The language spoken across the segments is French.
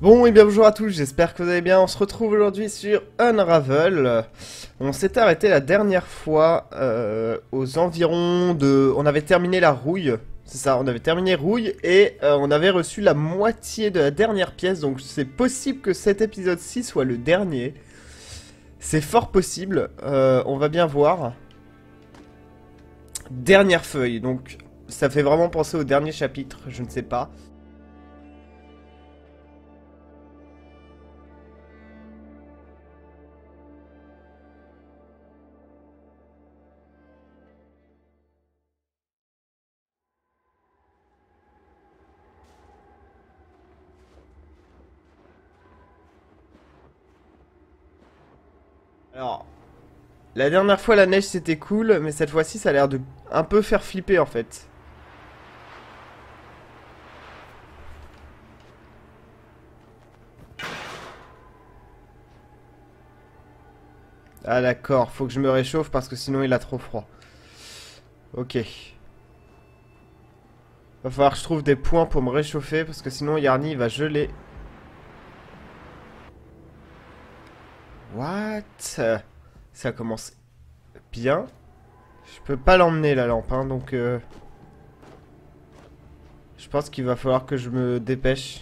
Bon et bien bonjour à tous, j'espère que vous allez bien. On se retrouve aujourd'hui sur Unravel. On s'était arrêté la dernière fois aux environs de... On avait terminé la rouille, c'est ça, on avait terminé rouille et on avait reçu la moitié de la dernière pièce. Donc c'est possible que cet épisode-ci soit le dernier. C'est fort possible, on va bien voir. Dernière feuille, donc ça fait vraiment penser au dernier chapitre, je ne sais pas. Alors, la dernière fois la neige c'était cool, mais cette fois-ci ça a l'air de un peu faire flipper en fait. Ah d'accord, faut que je me réchauffe parce que sinon il a trop froid. Ok. Va falloir que je trouve des points pour me réchauffer parce que sinon Yarny il va geler. What? Ça commence bien. Je peux pas l'emmener la lampe, hein, donc je pense qu'il va falloir que je me dépêche.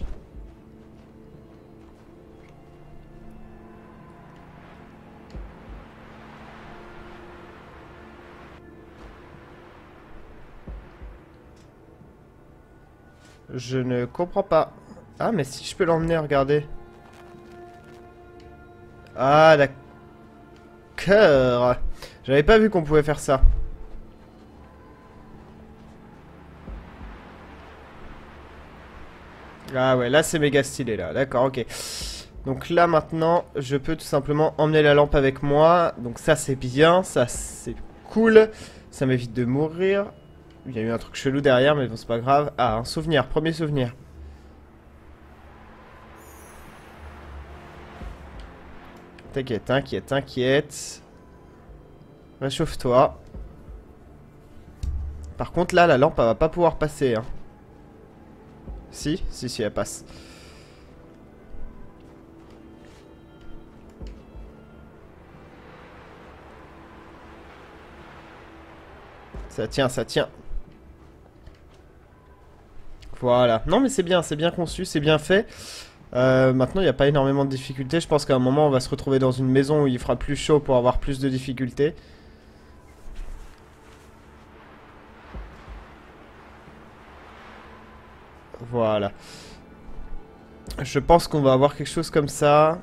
Je ne comprends pas. Ah mais si je peux l'emmener, regardez. Ah d'accord. J'avais pas vu qu'on pouvait faire ça. Ah ouais, là c'est méga stylé là, d'accord, ok. Donc là maintenant, je peux tout simplement emmener la lampe avec moi. Donc ça c'est bien, ça c'est cool. Ça m'évite de mourir. Il y a eu un truc chelou derrière, mais bon c'est pas grave. Ah, un souvenir, premier souvenir. T'inquiète, t'inquiète, t'inquiète. Réchauffe-toi. Par contre là, la lampe elle va pas pouvoir passer, hein. Si, si, si, elle passe. Ça tient, ça tient. Voilà. Non mais c'est bien conçu, c'est bien fait. Maintenant il n'y a pas énormément de difficultés. Je pense qu'à un moment on va se retrouver dans une maison où il fera plus chaud pour avoir plus de difficultés. Voilà. Je pense qu'on va avoir quelque chose comme ça.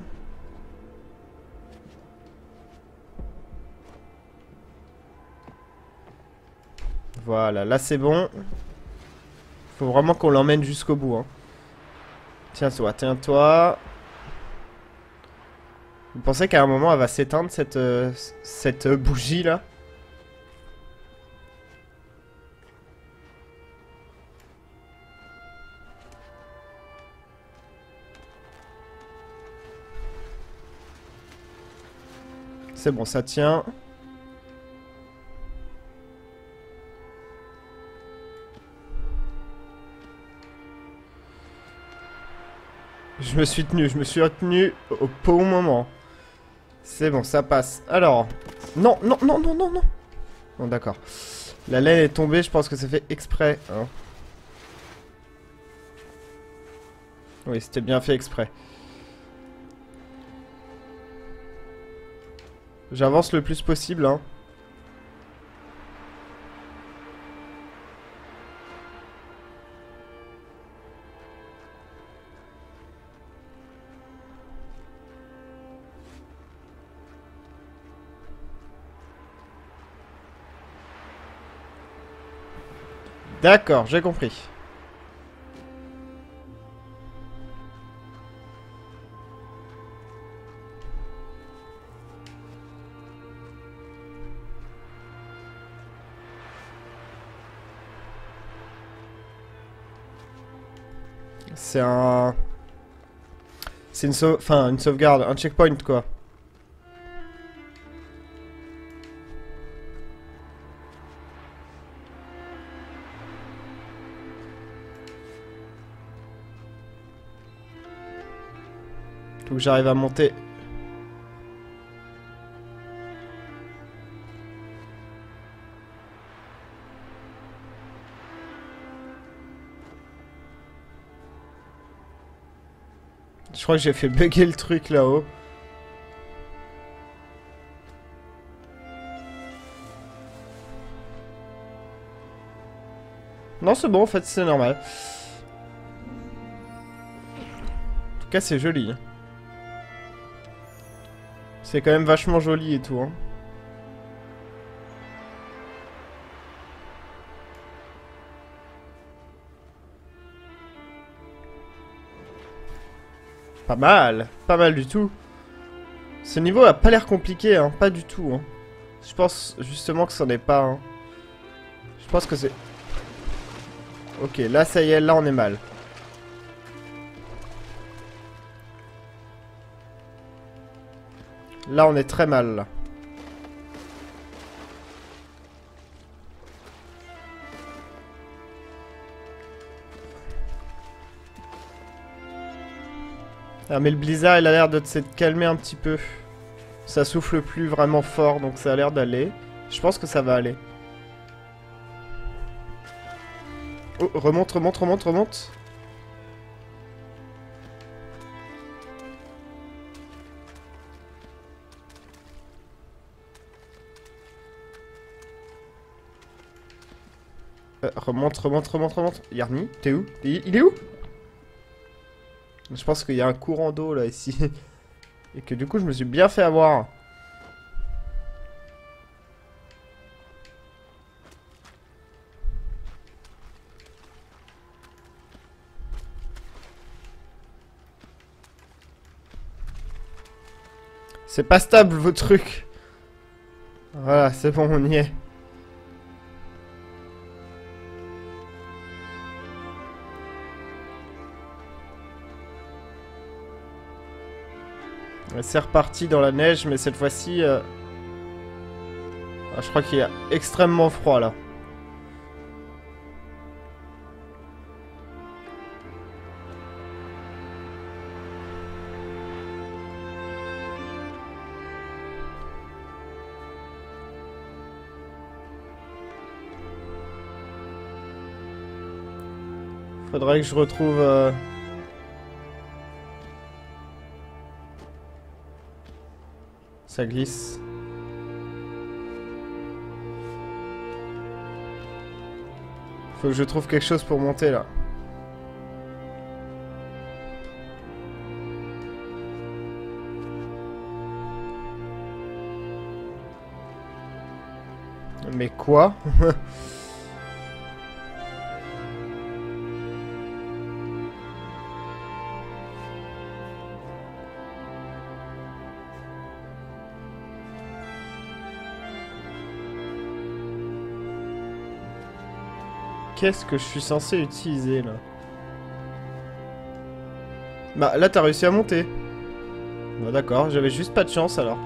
Voilà, là c'est bon. Faut vraiment qu'on l'emmène jusqu'au bout, hein. Tiens-toi, tiens-toi. Vous pensez qu'à un moment elle va s'éteindre cette bougie là? C'est bon, ça tient. Je me suis retenu au bon moment. C'est bon, ça passe. Alors. Non, non, non, non, non, non. Bon, d'accord. La laine est tombée, je pense que c'est fait exprès, hein. Oui, c'était bien fait exprès. J'avance le plus possible, hein. D'accord, j'ai compris. C'est un... C'est enfin, une sauvegarde, un checkpoint, quoi. Faut que j'arrive à monter. Je crois que j'ai fait bugger le truc là-haut. Non, c'est bon, en fait, c'est normal. En tout cas, c'est joli. C'est quand même vachement joli et tout. Hein. Pas mal du tout. Ce niveau a pas l'air compliqué, hein, pas du tout. Hein. Je pense justement que c'en est pas. Hein. Je pense que c'est... Ok, là ça y est, là on est mal. Là on est très mal. Là. Ah mais le blizzard il a l'air de se calmer un petit peu. Ça souffle plus vraiment fort donc ça a l'air d'aller. Je pense que ça va aller. Oh, remonte, remonte, remonte, remonte. Remonte, remonte, remonte, remonte. Yarny, t'es où? Il est où? Je pense qu'il y a un courant d'eau là ici. Et que du coup je me suis bien fait avoir. C'est pas stable vos trucs. Voilà, c'est bon, on y est. C'est reparti dans la neige, mais cette fois-ci... Ah, je crois qu'il y a extrêmement froid là. Faudrait que je retrouve... Ça glisse. Faut que je trouve quelque chose pour monter là. Mais quoi? Qu'est-ce que je suis censé utiliser là? Bah là t'as réussi à monter. Bah d'accord, j'avais juste pas de chance alors.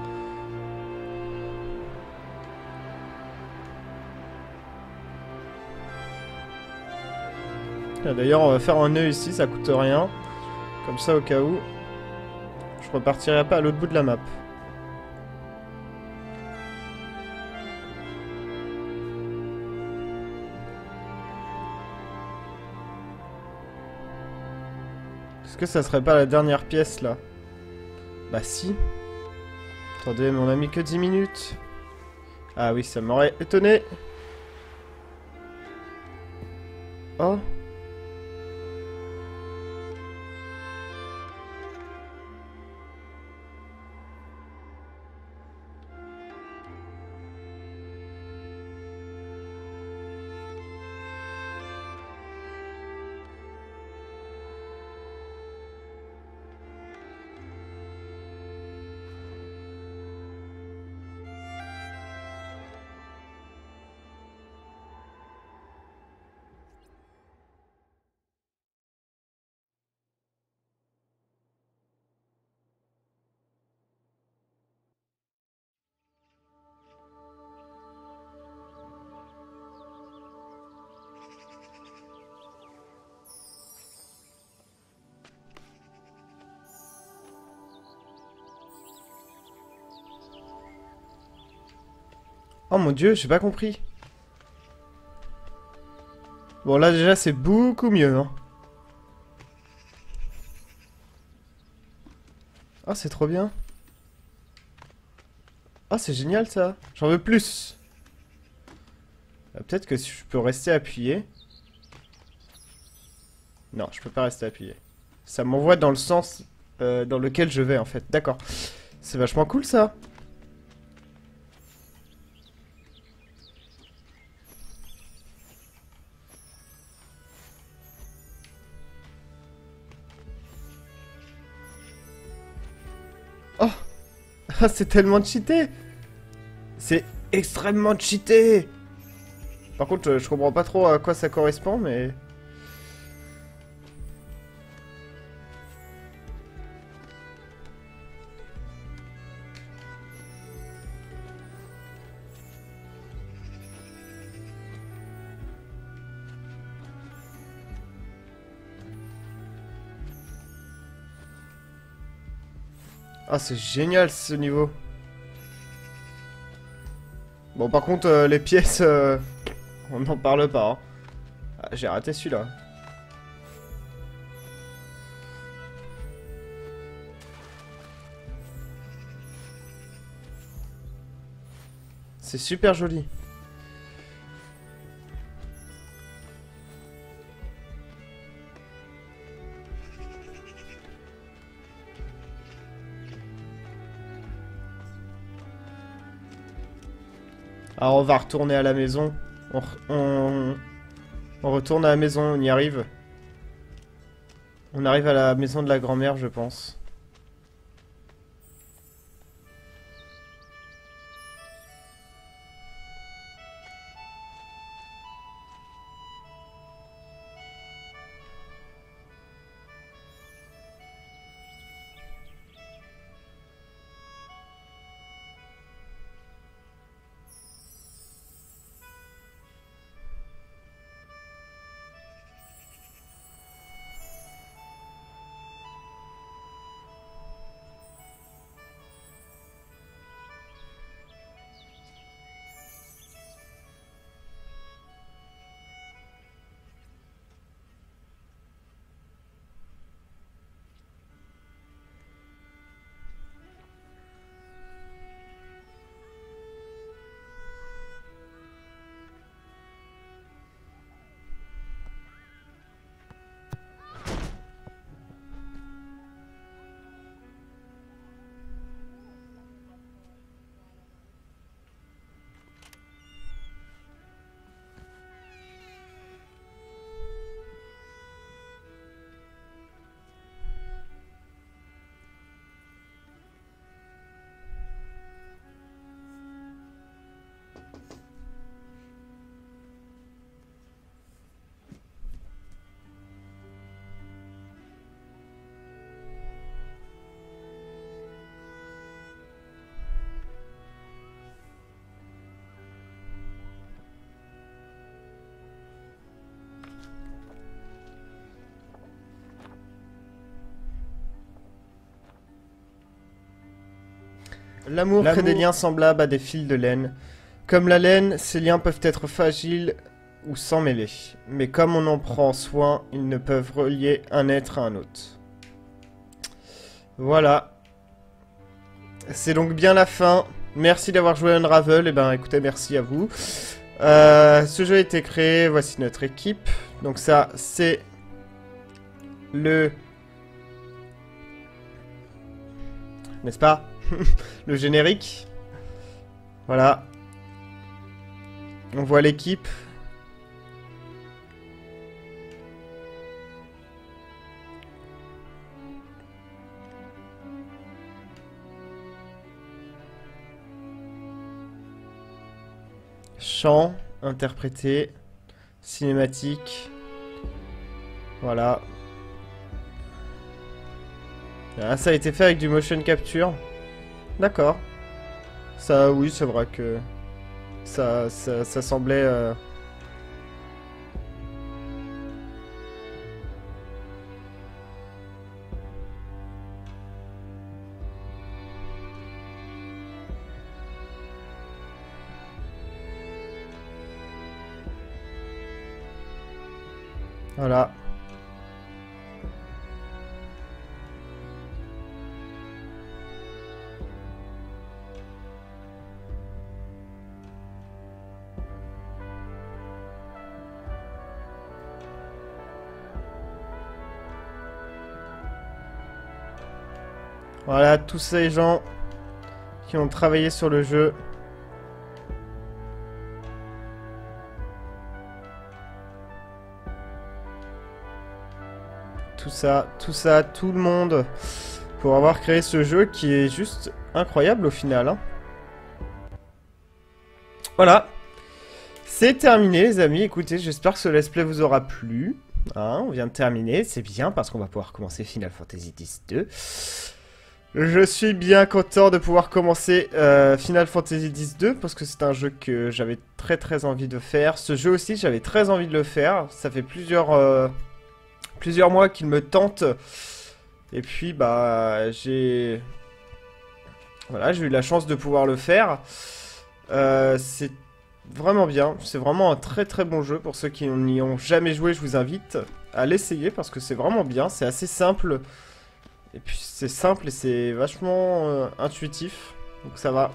D'ailleurs on va faire un nœud ici, ça coûte rien. Comme ça au cas où. Je repartirai pas à l'autre bout de la map. Est-ce que ça serait pas la dernière pièce là? Bah si. Attendez, mais on a mis que 10 minutes. Ah oui, ça m'aurait étonné. Oh. Oh mon dieu, j'ai pas compris. Bon, là déjà, c'est beaucoup mieux, hein. Ah, c'est trop bien. Ah, c'est génial ça. J'en veux plus. Peut-être que si je peux rester appuyé. Non, je peux pas rester appuyé. Ça m'envoie dans le sens dans lequel je vais en fait. D'accord. C'est vachement cool ça. Oh, ah, c'est tellement cheaté. C'est extrêmement cheaté. Par contre, je comprends pas trop à quoi ça correspond, mais... Ah, c'est génial ce niveau. Bon, par contre, les pièces, on n'en parle pas, hein. Ah, j'ai raté celui-là. C'est super joli. Alors on va retourner à la maison. On retourne à la maison, on y arrive. On arrive à la maison de la grand-mère, je pense. L'amour crée des liens semblables à des fils de laine. Comme la laine, ces liens peuvent être fragiles ou s'emmêler. Mais comme on en prend soin, ils ne peuvent relier un être à un autre. Voilà. C'est donc bien la fin. Merci d'avoir joué à Unravel. Et ben écoutez, merci à vous. Ce jeu a été créé, voici notre équipe. Donc ça, c'est le... N'est-ce pas? Le générique. Voilà. On voit l'équipe. Chant, interprété, cinématique. Voilà. Ah, ça a été fait avec du motion capture. D'accord. Ça, oui, c'est vrai que ça semblait... Voilà. Voilà, tous ces gens qui ont travaillé sur le jeu. Tout le monde pour avoir créé ce jeu qui est juste incroyable au final. Hein. Voilà. C'est terminé les amis. Écoutez, j'espère que ce let's play vous aura plu. Hein, on vient de terminer, c'est bien parce qu'on va pouvoir commencer Final Fantasy X-2. Je suis bien content de pouvoir commencer Final Fantasy X-2 parce que c'est un jeu que j'avais très envie de faire. Ce jeu aussi, j'avais très envie de le faire. Ça fait plusieurs mois qu'il me tente. Et puis, bah, j'ai eu la chance de pouvoir le faire. C'est vraiment bien. C'est vraiment un très bon jeu. Pour ceux qui n'y ont jamais joué, je vous invite à l'essayer parce que c'est vraiment bien. C'est assez simple. Et puis c'est simple et c'est vachement intuitif, donc ça va.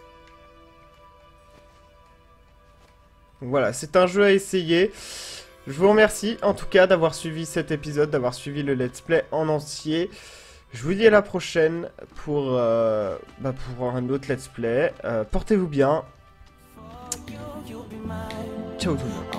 Donc voilà, c'est un jeu à essayer. Je vous remercie en tout cas d'avoir suivi cet épisode, d'avoir suivi le let's play en entier. Je vous dis à la prochaine pour un autre let's play. Portez-vous bien. Ciao tout le monde.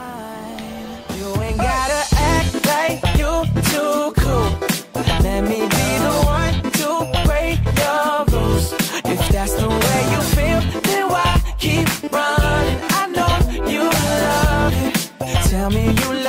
Let me be the one to break your rules. If that's the way you feel, then why keep running? I know you love it. Tell me you